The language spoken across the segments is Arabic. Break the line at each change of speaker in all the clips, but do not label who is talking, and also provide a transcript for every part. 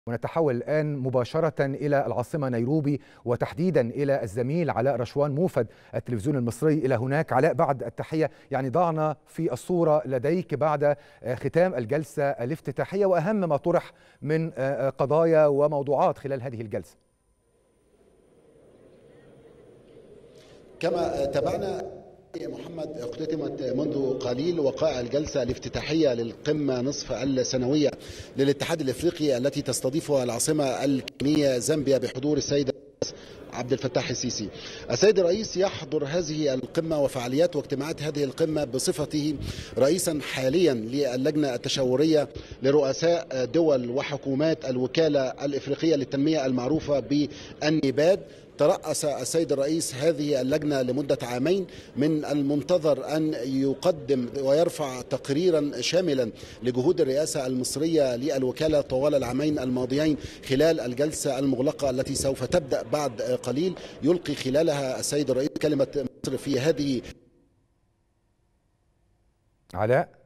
ونتحول الآن مباشرة إلى العاصمة نيروبي، وتحديدا إلى الزميل علاء رشوان موفد التلفزيون المصري إلى هناك. علاء، بعد التحية، يعني ضعنا في الصورة لديك بعد ختام الجلسة الافتتاحية وأهم ما طرح من قضايا وموضوعات خلال هذه الجلسة.
كما تابعنا محمد، اختتمت منذ قليل وقائع الجلسة الافتتاحية للقمة نصف السنوية للاتحاد الافريقي التي تستضيفها العاصمة الكينية زامبيا بحضور السيد عبد الفتاح السيسي. السيد الرئيس يحضر هذه القمة وفعاليات واجتماعات هذه القمة بصفته رئيسا حاليا للجنة التشاورية لرؤساء دول وحكومات الوكالة الافريقية للتنمية المعروفة بالنيباد. ترأس السيد الرئيس هذه اللجنة لمدة عامين. من المنتظر أن يقدم ويرفع تقريرا شاملا لجهود الرئاسة المصرية للوكالة طوال العامين الماضيين خلال الجلسة المغلقة التي سوف تبدأ بعد قليل. يلقي خلالها السيد الرئيس كلمة مصر في هذه.
علاء،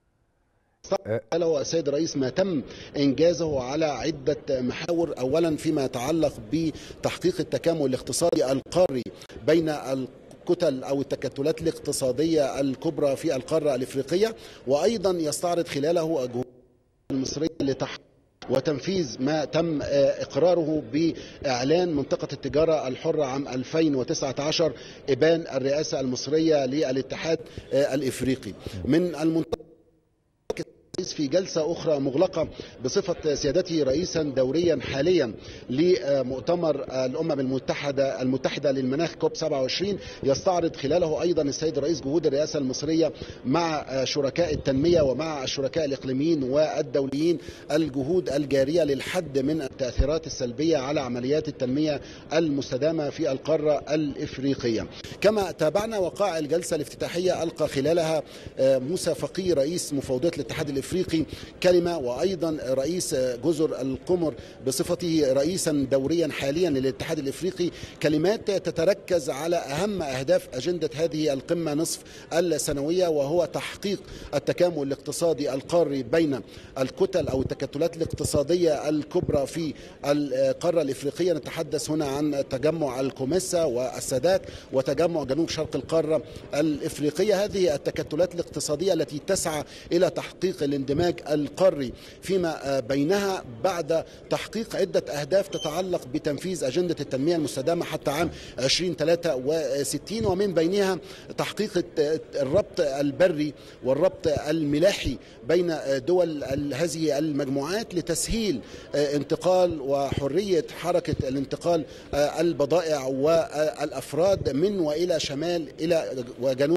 له السيد الرئيس ما تم إنجازه على عدة محاور. أولا فيما يتعلق بتحقيق التكامل الاقتصادي القاري بين الكتل أو التكتلات الاقتصادية الكبرى في القارة الإفريقية، وأيضا يستعرض خلاله الجهود المصرية لتحقيق وتنفيذ ما تم إقراره بإعلان منطقة التجارة الحرة عام 2019 إبان الرئاسة المصرية للاتحاد الإفريقي. من المنطقة في جلسة أخرى مغلقة بصفة سيادته رئيسا دوريا حاليا لمؤتمر الأمم المتحدة للمناخ كوب 27، يستعرض خلاله أيضا السيد الرئيس جهود الرئاسة المصرية مع شركاء التنمية ومع الشركاء الإقليميين والدوليين الجهود الجارية للحد من التأثيرات السلبية على عمليات التنمية المستدامة في القارة الإفريقية. كما تابعنا وقائع الجلسة الافتتاحية ألقى خلالها موسى فقي رئيس مفوضية الاتحاد الافريقي كلمه، وايضا رئيس جزر القمر بصفته رئيسا دوريا حاليا للاتحاد الافريقي كلمات تتركز على اهم اهداف اجنده هذه القمه نصف السنويه، وهو تحقيق التكامل الاقتصادي القاري بين الكتل او التكتلات الاقتصاديه الكبرى في القاره الافريقيه. نتحدث هنا عن تجمع الكوميسا والسادات وتجمع جنوب شرق القاره الافريقيه. هذه التكتلات الاقتصاديه التي تسعى الى تحقيق الاندماج القاري فيما بينها بعد تحقيق عدة أهداف تتعلق بتنفيذ أجندة التنمية المستدامة حتى عام 2063، ومن بينها تحقيق الربط البري والربط الملاحي بين دول هذه المجموعات لتسهيل انتقال وحرية حركة الانتقال البضائع والأفراد من وإلى شمال إلى وجنوب.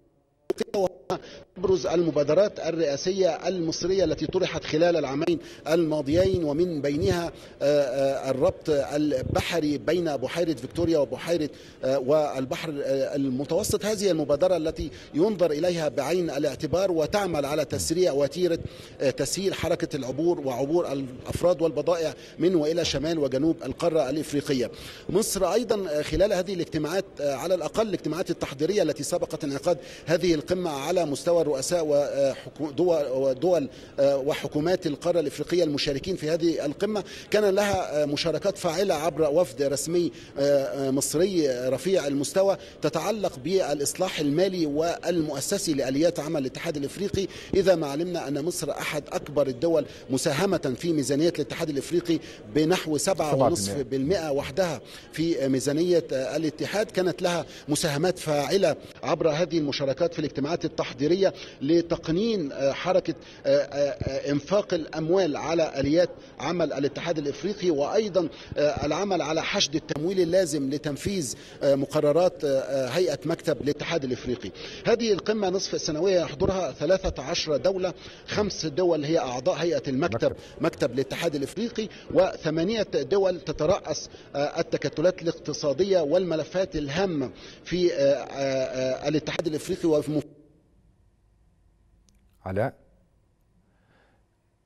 تبرز المبادرات الرئاسية المصرية التي طرحت خلال العامين الماضيين، ومن بينها الربط البحري بين بحيرة فيكتوريا وبحيرة والبحر المتوسط. هذه المبادرة التي ينظر إليها بعين الاعتبار وتعمل على تسريع وتيرة تسهيل حركة العبور وعبور الأفراد والبضائع من وإلى شمال وجنوب القارة الإفريقية. مصر أيضا خلال هذه الاجتماعات، على الأقل الاجتماعات التحضيرية التي سبقت انعقاد هذه القمة على مستوى الرؤساء ودول وحكومات القارة الإفريقية المشاركين في هذه القمة، كان لها مشاركات فاعلة عبر وفد رسمي مصري رفيع المستوى تتعلق بالإصلاح المالي والمؤسسي لآليات عمل الاتحاد الإفريقي. إذا ما علمنا أن مصر أحد أكبر الدول مساهمة في ميزانية الاتحاد الإفريقي بنحو 7.5% وحدها في ميزانية الاتحاد، كانت لها مساهمات فاعلة عبر هذه المشاركات في الاجتماعات التحضيرية لتقنين حركة انفاق الأموال على آليات عمل الاتحاد الإفريقي، وأيضا العمل على حشد التمويل اللازم لتنفيذ مقررات هيئة مكتب الاتحاد الإفريقي. هذه القمة نصف السنوية يحضرها 13 دولة، 5 دول هي أعضاء هيئة المكتب مكتب الاتحاد الإفريقي، و8 دول تترأس التكتلات الاقتصادية والملفات الهامة في الاتحاد الإفريقي.
علاء،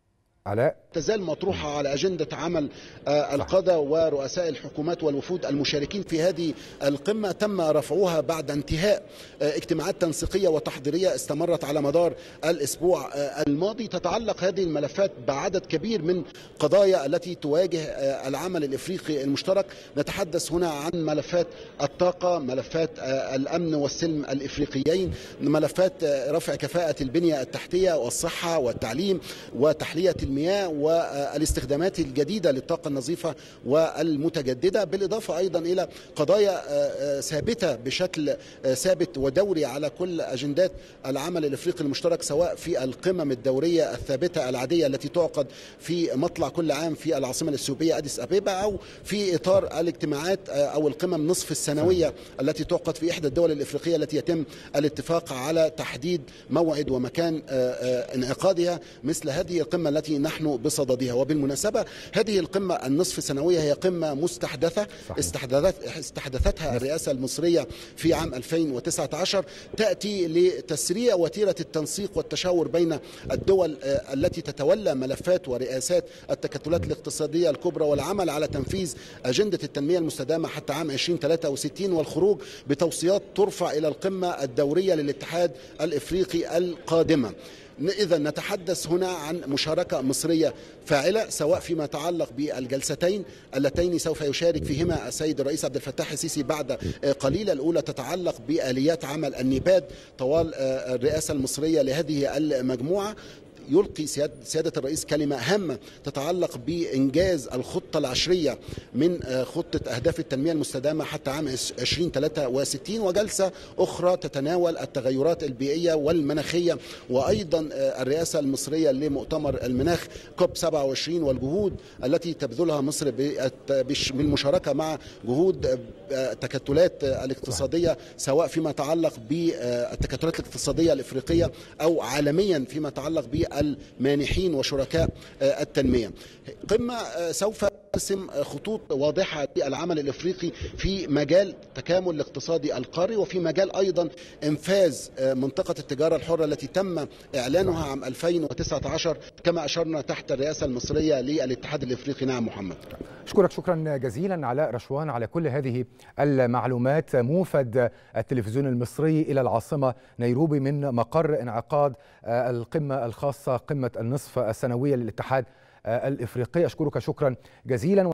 علاء
تزال مطروحة على أجندة عمل القادة ورؤساء الحكومات والوفود المشاركين في هذه القمة. تم رفعها بعد انتهاء اجتماعات تنسيقية وتحضيرية استمرت على مدار الأسبوع الماضي. تتعلق هذه الملفات بعدد كبير من قضايا التي تواجه العمل الإفريقي المشترك. نتحدث هنا عن ملفات الطاقة، ملفات الأمن والسلم الإفريقيين، ملفات رفع كفاءة البنية التحتية والصحة والتعليم وتحلية المياه والاستخدامات الجديدة للطاقة النظيفة والمتجددة، بالإضافة أيضا إلى قضايا ثابتة بشكل ثابت ودوري على كل أجندات العمل الإفريقي المشترك، سواء في القمم الدورية الثابتة العادية التي تعقد في مطلع كل عام في العاصمة الإثيوبية أديس أبيبا، أو في إطار الاجتماعات أو القمم نصف السنوية التي تعقد في إحدى الدول الإفريقية التي يتم الاتفاق على تحديد موعد ومكان انعقادها، مثل هذه القمة التي نحن بصددها. وبالمناسبة هذه القمة النصف السنوية هي قمة مستحدثة استحدثتها الرئاسة المصرية في عام 2019، تأتي لتسريع وتيرة التنسيق والتشاور بين الدول التي تتولى ملفات ورئاسات التكتلات الاقتصادية الكبرى، والعمل على تنفيذ أجندة التنمية المستدامة حتى عام 2063، والخروج بتوصيات ترفع إلى القمة الدورية للاتحاد الإفريقي القادمة. إذا نتحدث هنا عن مشاركة مصرية فاعلة، سواء فيما يتعلق بالجلستين اللتين سوف يشارك فيهما السيد الرئيس عبد الفتاح السيسي بعد قليل. الأولى تتعلق بآليات عمل النيباد طوال الرئاسة المصرية لهذه المجموعة. يلقي سيادة الرئيس كلمة هامة تتعلق بإنجاز الخطة العشرية من خطة أهداف التنمية المستدامة حتى عام 2063، وجلسة أخرى تتناول التغيرات البيئية والمناخية، وأيضا الرئاسة المصرية لمؤتمر المناخ كوب 27 والجهود التي تبذلها مصر بالمشاركة مع جهود التكتلات الاقتصادية، سواء فيما يتعلق بالتكتلات الاقتصادية الإفريقية أو عالميا فيما يتعلق بالمانحين وشركاء التنمية. قمة سوف ترسم خطوط واضحة للعمل الإفريقي في مجال التكامل الاقتصادي القاري، وفي مجال أيضا إنفاذ منطقة التجارة الحرة التي تم إعلانها عام 2019 كما أشرنا تحت الرئاسة المصرية للاتحاد الإفريقي. نعم محمد.
أشكرك شكرا جزيلا علاء رشوان على كل هذه المعلومات. موفد التلفزيون المصري إلى العاصمة نيروبي من مقر انعقاد القمة الخاصة قمة النصف السنوية للاتحاد الإفريقي. أشكرك شكرا جزيلا.